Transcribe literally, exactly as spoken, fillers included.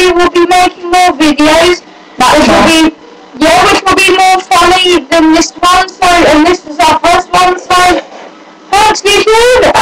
we will be making more videos, which will be, yeah, which will be more funny than this one, so, and this is our first one, so, thanks YouTube,